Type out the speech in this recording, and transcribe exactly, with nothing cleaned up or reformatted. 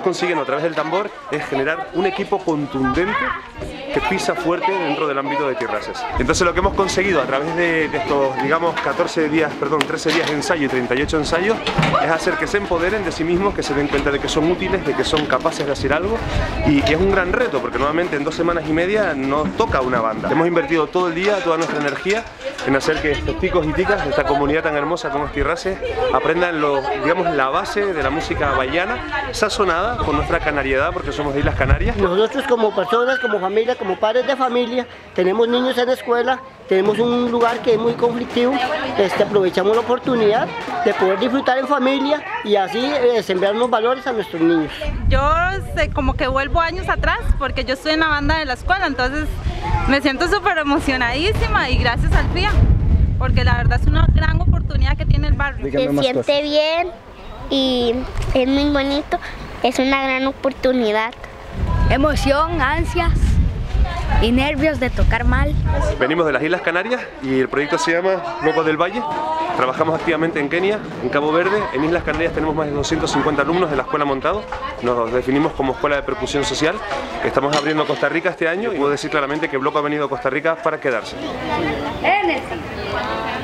consiguiendo a través del tambor es generar un equipo contundente que pisa fuerte dentro del ámbito de Tirraces. Entonces lo que hemos conseguido a través de, de estos, digamos, catorce días, perdón, trece días de ensayo y treinta y ocho ensayos, es hacer que se empoderen de sí mismos, que se den cuenta de que son útiles, de que son capaces de hacer algo, y, y es un gran reto, porque nuevamente en dos semanas y media nos toca una banda. Hemos invertido todo el día, toda nuestra energía, en hacer que estos chicos y chicas de esta comunidad tan hermosa como es Tirraces aprendan lo, digamos, la base de la música bahiana, sazonada con nuestra canariedad, porque somos de Islas Canarias. Nosotros como personas, como familia, como padres de familia, tenemos niños en la escuela, tenemos un lugar que es muy conflictivo, este, aprovechamos la oportunidad de poder disfrutar en familia y así eh, sembrar unos valores a nuestros niños. Yo sé, como que vuelvo años atrás porque yo estoy en la banda de la escuela, entonces me siento súper emocionadísima y gracias al F I A, porque la verdad es una gran oportunidad que tiene el barrio. Se siente bien y es muy bonito, es una gran oportunidad. Emoción, ansias y nervios de tocar mal. Venimos de las Islas Canarias y el proyecto se llama Locos del Valle. Trabajamos activamente en Kenia, en Cabo Verde. En Islas Canarias tenemos más de doscientos cincuenta alumnos de la escuela Montado. Nos definimos como escuela de percusión social. Estamos abriendo Costa Rica este año y puedo decir claramente que Bloco ha venido a Costa Rica para quedarse.